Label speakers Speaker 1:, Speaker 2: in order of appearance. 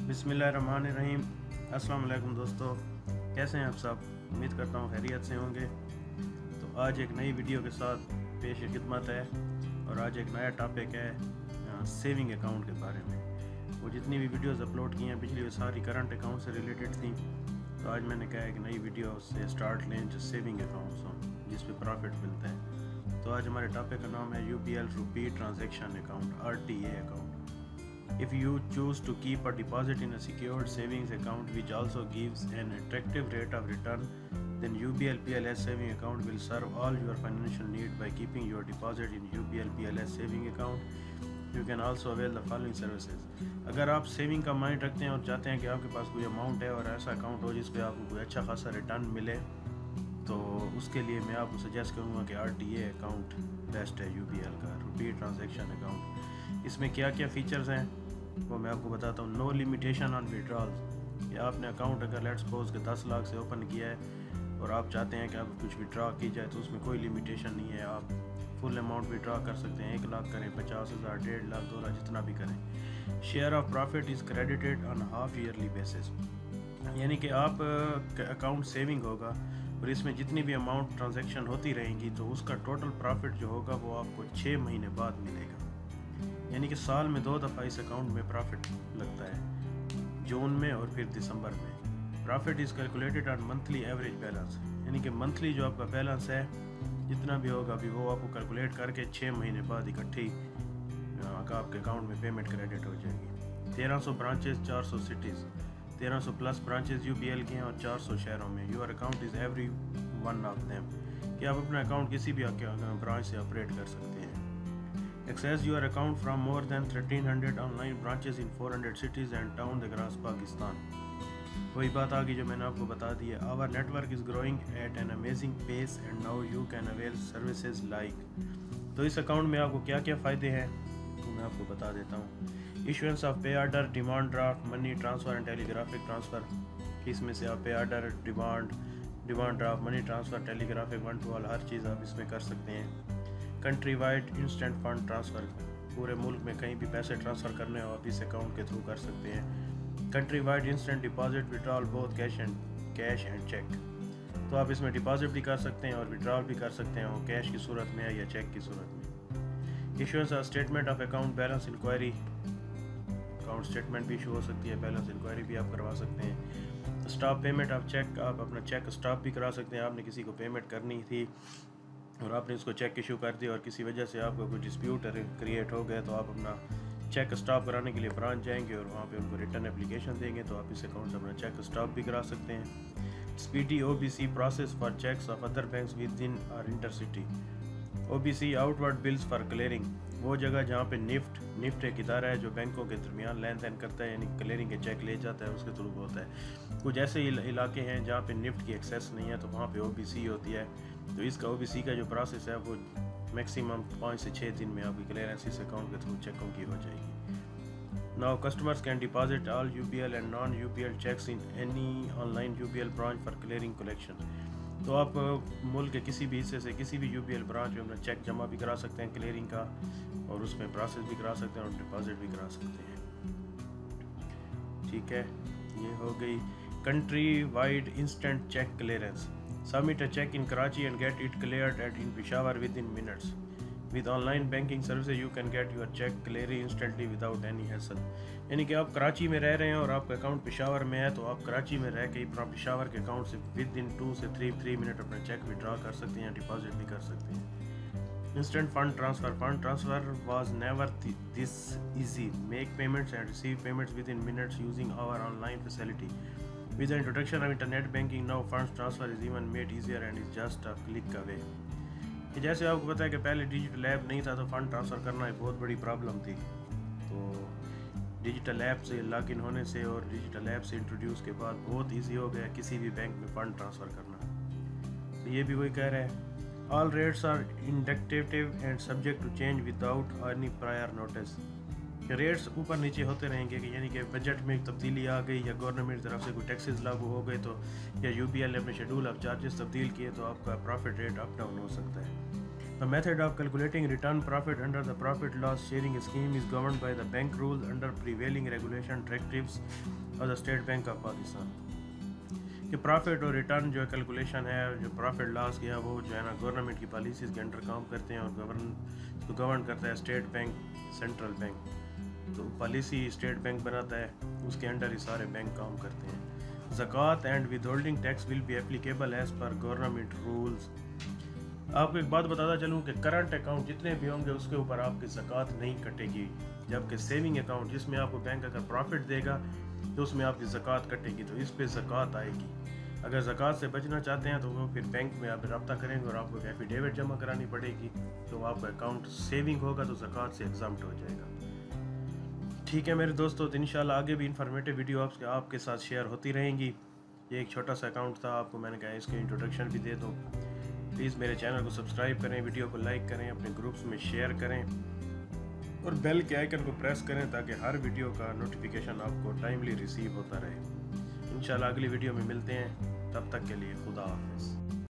Speaker 1: बिस्मिल्लाहिर्रहमानिर्रहीम। अस्सलाम वालेकुम दोस्तों, कैसे हैं आप सब? उम्मीद करता हूँ खैरियत से होंगे। तो आज एक नई वीडियो के साथ पेश खिदमत है और आज एक नया टॉपिक है सेविंग अकाउंट के बारे में। वो जितनी भी वीडियोस अपलोड की हैं पिछली वो सारी करंट अकाउंट से रिलेटेड थी, तो आज मैंने कहा एक नई वीडियो से स्टार्ट लें जो सेविंग अकाउंट्स हों जिस पे प्रॉफिट मिलता है। तो आज हमारे टॉपिक का नाम है UPL rupee transaction account, RTA account. If you choose to keep a deposit in a secured savings account which also gives an attractive rate of return, then UBL PLS saving account will serve all your financial need by keeping your deposit in UBL PLS saving account. You can also avail the following services. अगर आप saving का mind रखते हैं और चाहते हैं कि आपके पास कोई अमाउंट है और ऐसा अकाउंट हो जिस पे आपको कोई अच्छा खासा रिटर्न मिले, तो उसके लिए मैं आपको सजेस्ट करूँगा कि RTA अकाउंट बेस्ट है UBL का, रुपी ट्रांजैक्शन अकाउंट। इसमें क्या क्या फ़ीचर्स हैं वो मैं आपको बताता हूँ। नो लिमिटेशन ऑन विड्रॉल्स, या आपने अकाउंट अगर लेट्स सपोज के 10 लाख से ओपन किया है और आप चाहते हैं कि आप कुछ विड्रॉ की जाए तो उसमें कोई लिमिटेशन नहीं है। आप फुल अमाउंट विड्रॉ कर सकते हैं, 1 लाख करें, 50,000, 1.5 लाख, 2 लाख, जितना भी करें। Share of profit is credited on half yearly basis, यानी कि आप अकाउंट सेविंग होगा और इसमें जितनी भी अमाउंट ट्रांजैक्शन होती रहेंगी तो उसका टोटल प्रॉफिट जो होगा वो आपको 6 महीने बाद मिलेगा। यानी कि साल में 2 दफ़ा इस अकाउंट में प्रॉफिट लगता है, जून में और फिर दिसंबर में। Profit is calculated on monthly average balance, यानी कि मंथली जो आपका बैलेंस है जितना भी होगा अभी वो आपको कैलकुलेट करके 6 महीने बाद इकट्ठी आपके अकाउंट में पेमेंट क्रेडिट हो जाएगी। 1300 branches, 400 cities, 1300 plus branches UBL के हैं और 400 शहरों में। Your account is every one of them, कि आप अपना अकाउंट किसी भी ब्रांच से ऑपरेट कर सकते हैं। Access your account from more than 1300 online branches in 400 cities and towns across Pakistan. वही बात आ गई जो मैंने आपको बता दी है। Our network is growing at an amazing pace and now you can avail services like. तो इस अकाउंट में आपको क्या क्या फ़ायदे हैं तो मैं आपको बता देता हूँ। Issuance of pay order, demand draft, money transfer and telegraphic transfer. इसमें से आप pay order, demand draft, money transfer, telegraphic, one to all, हर चीज़ आप इसमें कर सकते हैं। Country wide instant fund transfer, पूरे मुल्क में कहीं भी पैसे ट्रांसफ़र करने हो आप इस अकाउंट के थ्रू कर सकते हैं। Country wide instant deposit, withdrawal both cash and cheque, तो आप इसमें डिपॉजिट भी कर सकते हैं और विड्रॉल भी कर सकते हैं, वो कैश की सूरत में या चेक की सूरत में। Issuance of statement of account, balance inquiry, account statement भी इशू हो सकती है, बैलेंस इंक्वायरी भी आप करवा सकते हैं। स्टॉप पेमेंट ऑफ चेक, आप अपना चेक स्टॉप भी करा सकते हैं। आपने किसी को पेमेंट करनी थी और आपने इसको चेक इशू कर दिया और किसी वजह से आपको कोई डिस्प्यूट क्रिएट हो गया तो आप अपना चेक स्टॉप कराने के लिए ब्रांच जाएंगे और वहाँ पे उनको रिटर्न एप्लीकेशन देंगे, तो आप इस अकाउंट से अपना चेक स्टॉप भी करा सकते हैं। Speedy OBC process for cheques of other banks within और intercity. OBC outward bills for clearing, वो जगह जहाँ पे निफ्ट एक इदारा है जो बैंकों के दरमियान लेन देन करता है, यानी क्लियरिंग के चेक ले जाता है, उसके थ्रू होता है। कुछ ऐसे इलाके हैं जहाँ पे निफ्ट की एक्सेस नहीं है तो वहाँ पे OBC होती है, तो इसका OBC का जो प्रोसेस है वो मैक्सिमम 5 से 6 दिन में आपकी क्लियरेंस इस अकाउंट के थ्रू चेकों की हो जाएगी। Now customers can deposit all UBL and non UBL cheques in any online UBL branch for clearing collection, तो आप मुल्क के किसी भी हिस्से से किसी भी UBL ब्रांच में अपना चेक जमा भी करा सकते हैं क्लियरिंग का, और उसमें प्रोसेस भी करा सकते हैं और डिपॉजिट भी करा सकते हैं। ठीक है, ये हो गई country wide instant cheque clearance. Submit a check in Karachi and get it cleared in Peshawar within minutes. With online banking services, you can get your check cleared instantly without any hassle. यानी कि आप कराची में रह रहे हैं और आपका account Peshawar में है, तो आप कराची में रह के ही पेशावर के अकाउंट से विद इन 2 से 3 मिनट अपना चेक विड्रॉ कर सकते हैं, डिपॉजिट भी कर सकते हैं। Instant fund transfer was never this easy. Make payments and receive payments within minutes using our online facility. With the introduction of internet banking, now funds transfer is even made easier and is just a click away. कि जैसे आपको पता है कि पहले digital app नहीं था तो फ़ंड ट्रांसफ़र करना एक बहुत बड़ी प्रॉब्लम थी, तो डिजिटल ऐप से लॉगिन होने से और डिजिटल ऐप से इंट्रोड्यूस के बाद बहुत इजी हो गया किसी भी बैंक में फ़ंड ट्रांसफ़र करना। तो ये भी वही कह रहे हैं, all rates are indicative and subject to change without any prior notice. Rates ऊपर नीचे होते रहेंगे कि यानी कि बजट में तब्दीली आ गई या गवर्नमेंट की तरफ से कोई टैक्सेस लागू हो गए तो या UBL ने अपने शेड्यूल ऑफ चार्जेस तब्दील किए तो आपका प्रॉफिट रेट अप डाउन हो सकता है। The method of calculating return profit under the profit loss sharing scheme is governed by the bank rules under prevailing regulation directives of the State Bank of Pakistan. کہ profit اور return جو calculation ہے جو profit لاس کیا وہ جو ہے نا گورنمنٹ کی پالیسیز کے انڈر کام کرتے ہیں اور گورن کرتا ہے اسٹیٹ بینک سینٹرل بینک. تو پالیسی اسٹیٹ بینک بناتا ہے, اس کے انڈر ہی سارے بینک کام کرتے ہیں. زکوٰۃ and withholding tax will be applicable as per government rules. آپ کو ایک بات بتاتا چلوں کہ کرنٹ اکاؤنٹ جتنے بھی ہوں گے اس کے اوپر آپ کی زکوٰۃ نہیں کٹے گی, جبکہ سیونگ اکاؤنٹ جس میں آپ کو بینک اگر پروفٹ دے گا تو اس میں آپ کی زکوٰۃ کٹے گی, تو اس پہ زکوٰۃ آئے گی. اگر زکوٰۃ سے بچنا چاہتے ہیں تو وہ پھر بینک میں آپ رابطہ کریں گے اور آپ کو ایک ایفیڈیوٹ جمع کرانی پڑے گی, تو آپ کا اکاؤنٹ سیونگ ہوگا تو زکوٰۃ سے ایگزامپٹ ہو جائے گا. ٹھیک ہے میرے دوستو, تو انشاءاللہ آگے بھی انفارمیٹیو ویڈیو آپ کے ساتھ شیئر ہوتی رہیں گی. یہ ایک چھوٹا سا اکاؤنٹ تھا, آپ کو میں نے کہا اس کی انٹروڈکشن بھی دے دوں. پلیز میرے چینل کو سبسکرائب کریں, ویڈیو کو لائک کریں, اپنے گروپس میں شیئر کریں اور بیل کے آئیکن کو پریس کریں تاکہ ہر ویڈیو کا نوٹیفیکیشن آپ کو ٹائملی ریسیو ہوتا رہے. انشاءاللہ اگلی ویڈیو میں ملتے ہیں, تب تک کے لیے خدا حافظ.